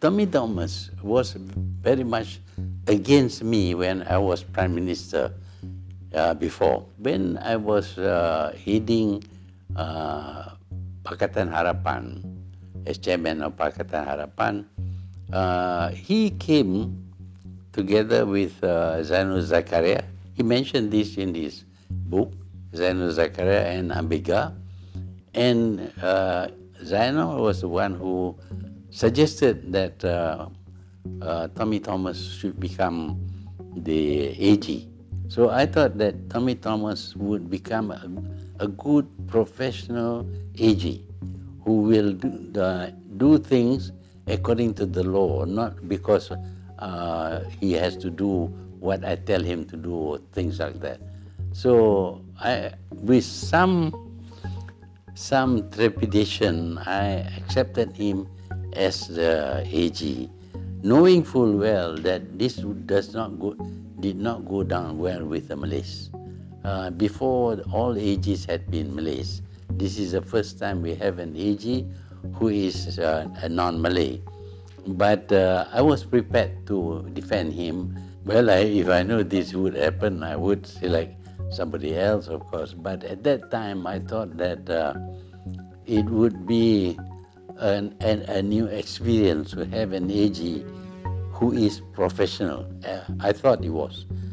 Tommy Thomas was very much against me when I was Prime Minister before. When I was heading Pakatan Harapan, as chairman of Pakatan Harapan, he came together with Zainul Zakaria. He mentioned this in his book, Zainul Zakaria and Ambega. And Zainul was the one who suggested that Tommy Thomas should become the AG. So I thought that Tommy Thomas would become a good professional AG who will do things according to the law, not because he has to do what I tell him to do or things like that. So with some trepidation, I accepted him as the AG, knowing full well that this did not go down well with the Malays. Before, all AGs had been Malays. This is the first time we have an AG who is a non-Malay. But I was prepared to defend him. Well, if I knew this would happen, I would select somebody else, of course. But at that time, I thought that it would be a new experience to have an AG who is professional. I thought he was.